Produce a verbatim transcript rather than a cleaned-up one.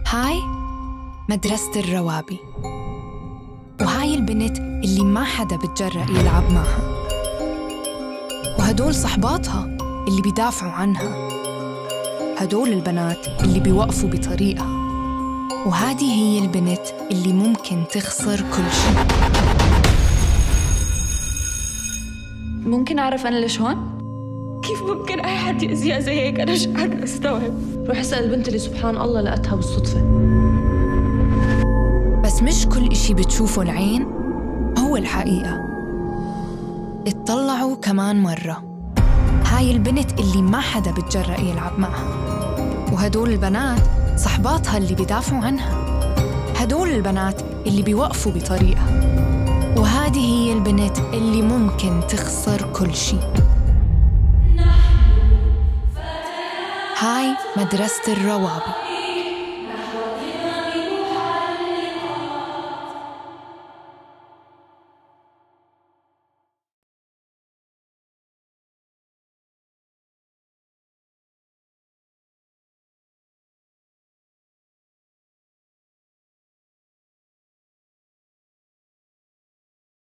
هاي مدرسة الروابي، وهاي البنت اللي ما حدا بتجرأ يلعب معها، وهدول صحباتها اللي بيدافعوا عنها، هدول البنات اللي بيوقفوا بطريقها، وهذه هي البنت اللي ممكن تخسر كل شيء. ممكن أعرف أنا ليش هون؟ كيف ممكن أي حد يأذيها زي هيك؟ أنا مش قادرة أستوعب. روح اسأل البنت اللي سبحان الله لقتها بالصدفة. بس مش كل إشي بتشوفه العين هو الحقيقة. اتطلعوا كمان مرة، هاي البنت اللي ما حدا بتجرأ يلعب معها، وهدول البنات صحباتها اللي بيدافعوا عنها، هدول البنات اللي بيوقفوا بطريقها، وهذه هي البنت اللي ممكن تخسر كل شيء. هاي مدرسة الروابي.